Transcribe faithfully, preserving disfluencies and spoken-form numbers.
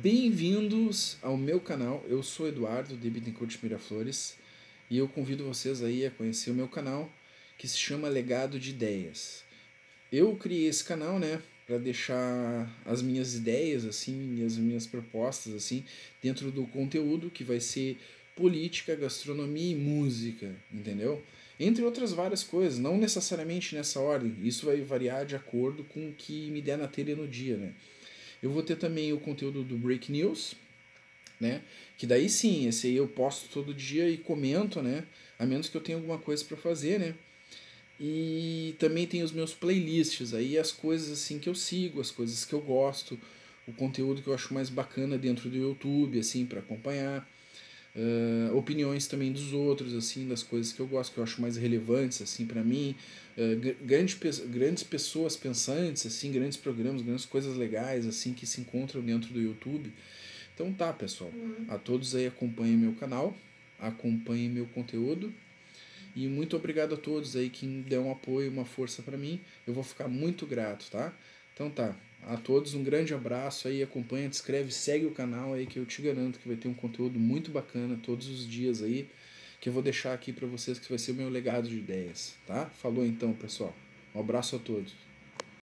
Bem-vindos ao meu canal. Eu sou Eduardo de Bittencourt Miraflores e eu convido vocês aí a conhecer o meu canal, que se chama Legado de Ideias. Eu criei esse canal, né, para deixar as minhas ideias assim, e as minhas propostas assim dentro do conteúdo que vai ser política, gastronomia e música, entendeu? Entre outras várias coisas, não necessariamente nessa ordem. Isso vai variar de acordo com o que me der na telha no dia, né? Eu vou ter também o conteúdo do Break News, né? Que daí sim, esse aí eu posto todo dia e comento, né? A menos que eu tenha alguma coisa para fazer, né? E também tem os meus playlists aí, as coisas assim que eu sigo, as coisas que eu gosto, o conteúdo que eu acho mais bacana dentro do YouTube, assim, para acompanhar. Uh, opiniões também dos outros, assim, das coisas que eu gosto, que eu acho mais relevantes, assim, para mim. Uh, grande, grandes pessoas pensantes, assim, grandes programas, grandes coisas legais, assim, que se encontram dentro do YouTube. Então tá, pessoal. A todos aí acompanhem meu canal, acompanhem meu conteúdo. E muito obrigado a todos aí que dão um apoio, uma força para mim. Eu vou ficar muito grato, tá? Então tá. A todos um grande abraço aí, acompanha, te inscreve, segue o canal aí que eu te garanto que vai ter um conteúdo muito bacana todos os dias aí, que eu vou deixar aqui para vocês que vai ser o meu legado de ideias, tá? Falou então, pessoal. Um abraço a todos.